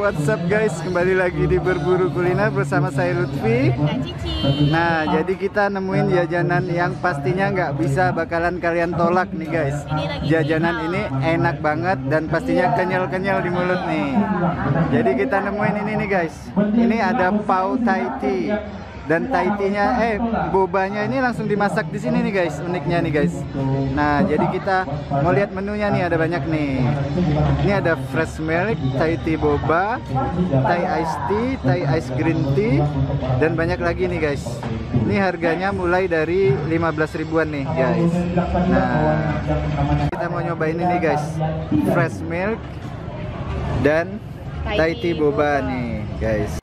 what's up guys? Kembali lagi di Berburu Kuliner bersama saya Lutfi. Nah, jadi kita nemuin jajanan yang pastinya nggak bisa bakalan kalian tolak nih guys. Jajanan ini enak banget dan pastinya kenyal-kenyal di mulut nih. Jadi kita nemuin ini nih guys. Ini ada pau Thai tea. Dan Thai tea-nya, bobanya ini langsung dimasak di sini nih guys, uniknya nih guys. Nah, jadi kita mau lihat menunya nih, ada banyak nih. Ini ada fresh milk, Thai tea boba, Thai iced tea, Thai ice green tea, dan banyak lagi nih guys. Ini harganya mulai dari 15 ribuan nih guys. Nah, kita mau nyobain ini guys, fresh milk dan Thai tea boba nih guys.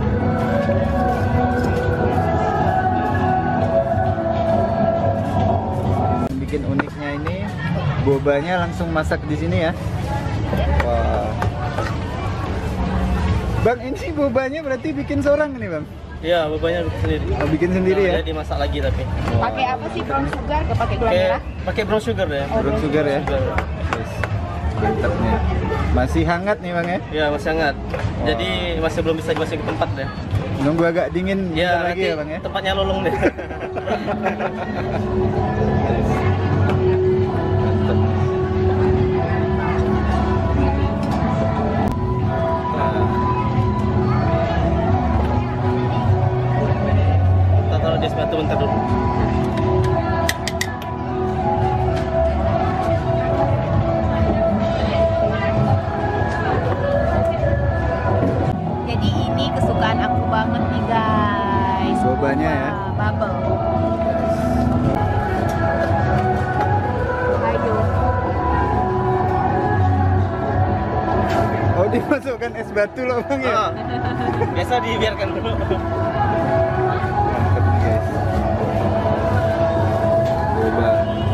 Bikin uniknya ini bobanya langsung masak di sini ya. Wah. Bang, ini bobanya berarti bikin seorang nih bang? Iya, bobanya bikin sendiri. Oh, bikin sendiri ya? Dimasak lagi tapi. Pakai apa sih, brown sugar? Pakai gula merah? Pakai brown sugar ya. Brown sugar ya. Yes. Mantap nih. Masih hangat nih bang ya? Iya, masih hangat. Wow. Jadi masih belum bisa dimasukin ke tempat deh. Nunggu agak dingin Ya, lagi ya bang ya? Tempatnya lolong deh. Kita taruh di es batu bentar dulu. Jadi ini kesukaan aku banget nih guys. Bobanya ya? Bubble. Ayo. Oh, dimasukkan es batu loh bang ya? Biasa dibiarkan dulu. Mantap nih guys. Boba.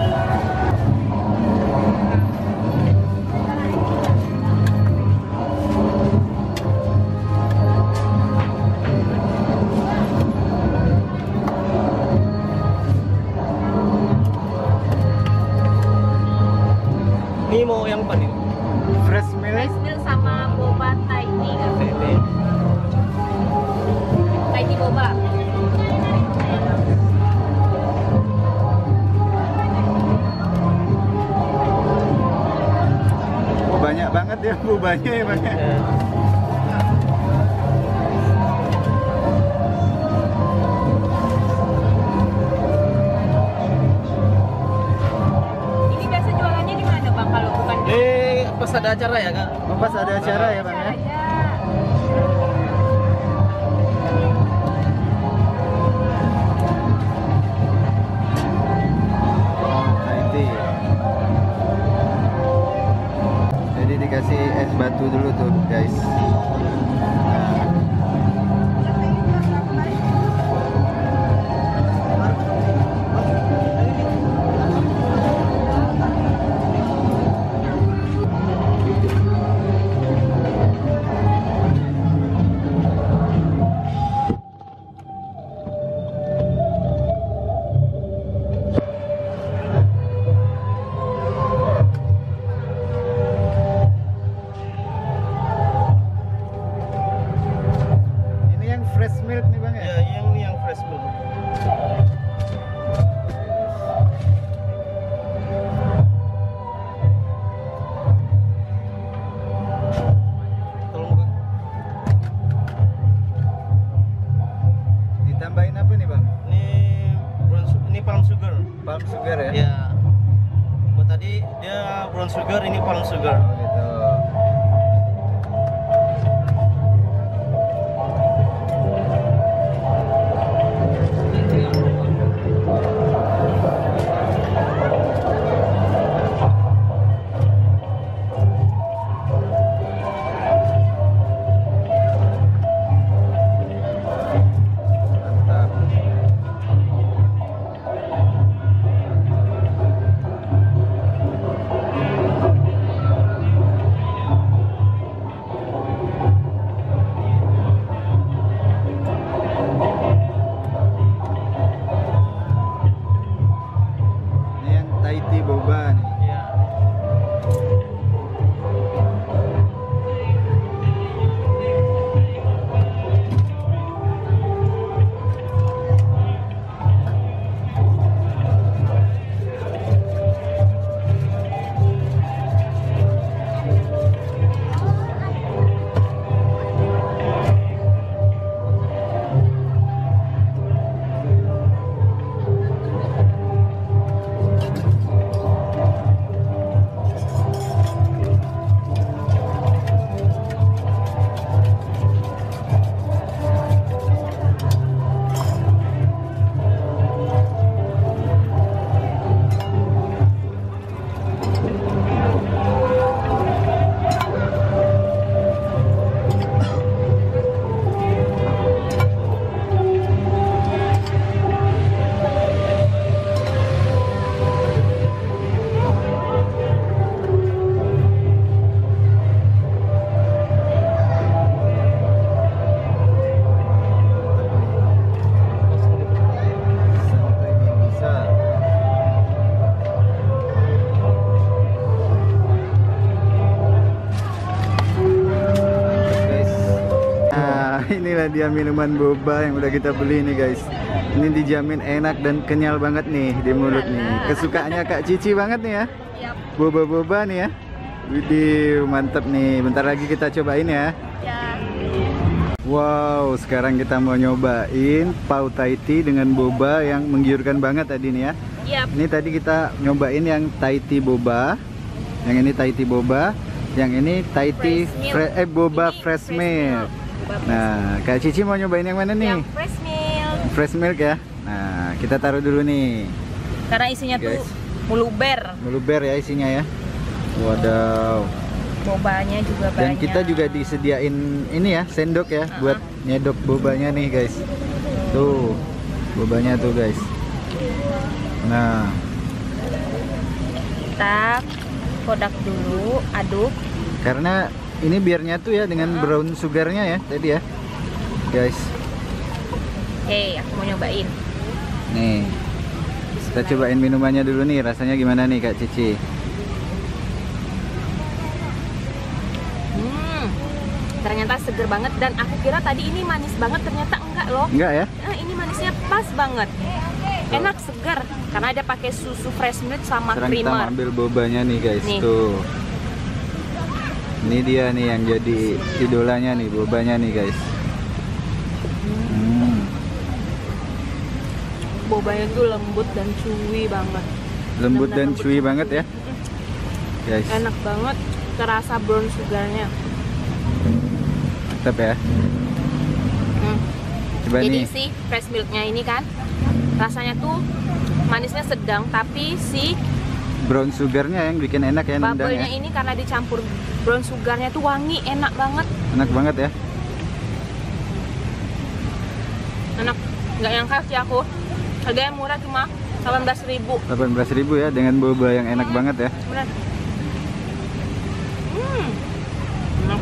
Ini mau yang apa nih? Fresh milk. Rice milk sama boba Thai tea. Thai tea boba. Oh, banyak banget ya bobanya ya bang ya? Ini biasa jualannya di mana bang kalau bukan di Pas ada acara ya kak? Oh, pas ada acara ya bang ya? acara? Thai tea. Jadi dikasih es batu dulu tuh guys. Ini yang fresh milk nih bang ya? Ya, yang fresh milk. Tolong Kak. Ditambahin apa nih bang? Ini palm sugar. Palm sugar ya? Ya. Buat tadi dia brown sugar, ini palm sugar. Oh gitu. Mantap. dia minuman boba yang udah kita beli nih guys. Ini dijamin enak dan kenyal banget nih di mulut nih. Kesukaannya Kak Cici banget nih ya. Yap. Boba-boba nih ya. Widih, mantep nih. Bentar lagi kita cobain ya. Ya. Wow, sekarang kita mau nyobain pau Thai tea dengan boba yang menggiurkan banget tadi nih ya. Yap. Ini tadi kita nyobain yang Thai tea boba. Yang ini Thai tea boba. Yang ini Thai tea boba Ini fresh fresh milk. Boba Nah, Kak Cici mau nyobain yang mana nih? yang fresh milk. Fresh milk ya. Nah, kita taruh dulu nih. Karena isinya Guys. tuh muluber. Meluber ya isinya ya. Wadaw. Bobanya juga banyak. Dan kita juga disediain ini ya, sendok ya, buat nyedok bobanya nih guys. Tuh, bobanya tuh guys. Nah, Kita kodak dulu, aduk. karena ini biar nyatu ya dengan brown sugarnya ya tadi ya, guys. Oke, aku mau nyobain. Nih, kita cobain minumannya dulu nih, rasanya gimana nih Kak Cici? Ternyata seger banget dan aku kira tadi ini manis banget, ternyata enggak loh. Enggak ya? Ini manisnya pas banget. Enak, segar karena ada pakai susu fresh milk sama Sekarang kita creamer. ambil bobanya nih guys. Nih. Tuh. Ini dia nih yang jadi idolanya nih, bobanya nih guys. Bobanya tuh lembut dan chewy banget. Lembut Benar-benar dan chewy banget ya, guys. Enak banget, terasa brown sugarnya. Mantap ya. Coba Jadi nih. si fresh milknya ini kan rasanya tuh manisnya sedang, tapi si Brown sugarnya yang bikin enak ya, nendang bubble-nya ya. ini karena dicampur brown sugarnya tuh wangi, enak banget. Enak banget ya. Enak, nggak nyangka sih aku. Harganya murah, cuma 18.000. 18.000 ya dengan boba yang enak banget ya. Bener. Enak.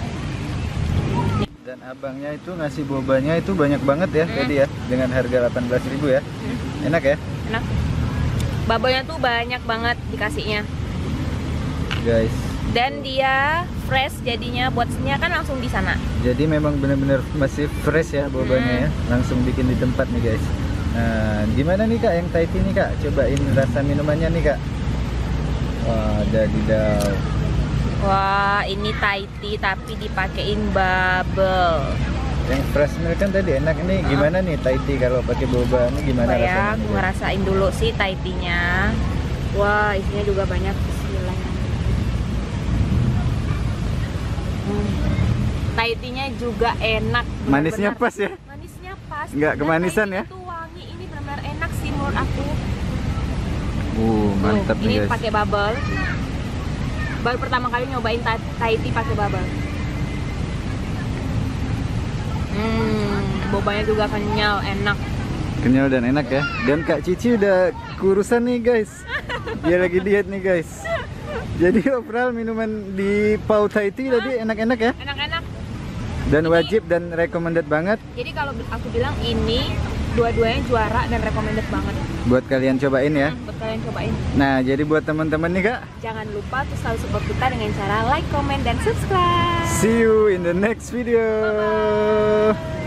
Dan abangnya itu ngasih bobanya itu banyak banget ya tadi ya, dengan harga 18.000 ya. Enak ya, Enak. Bubble-nya tuh banyak banget dikasihnya. guys. Dan dia fresh jadinya, buatnya kan langsung di sana. Jadi memang benar-benar masih fresh ya bobanya ya, langsung bikin di tempat nih guys. Nah, gimana nih Kak yang Thai tea nih Kak? Cobain rasa minumannya nih Kak. Wah, dadidaw. Wah, ini Thai tea tapi dipakein bubble. Yang fresh milk kan tadi enak, ini gimana nih Thai tea kalau pakai boba ini gimana Coba ya, rasanya? aku ngerasain dulu sih Thai tea-nya. Wah, isinya juga banyak. Bismillah. Thai tea-nya juga enak. Manisnya bener-bener. pas ya? Manisnya pas. Nggak Dan kemanisan Thai ya? tea itu wangi, ini benar-benar enak sih menurut aku. Mantap Tuh, ini nih guys. pakai bubble. Baru pertama kali nyobain Thai tea pakai bubble. Bobanya juga kenyal, enak. Kenyal dan enak ya. Dan Kak Cici udah kurusan nih guys. Dia lagi diet nih guys. Jadi overall minuman di pau Thai tea tadi enak-enak ya. Enak-enak. Dan wajib dan recommended banget Jadi kalau aku bilang ini dua-duanya juara dan recommended banget. buat kalian cobain ya. Buat kalian cobain. Nah, jadi buat teman-teman nih Kak, Jangan lupa tuh selalu support kita dengan cara like, comment, dan subscribe. see you in the next video. Bye-bye.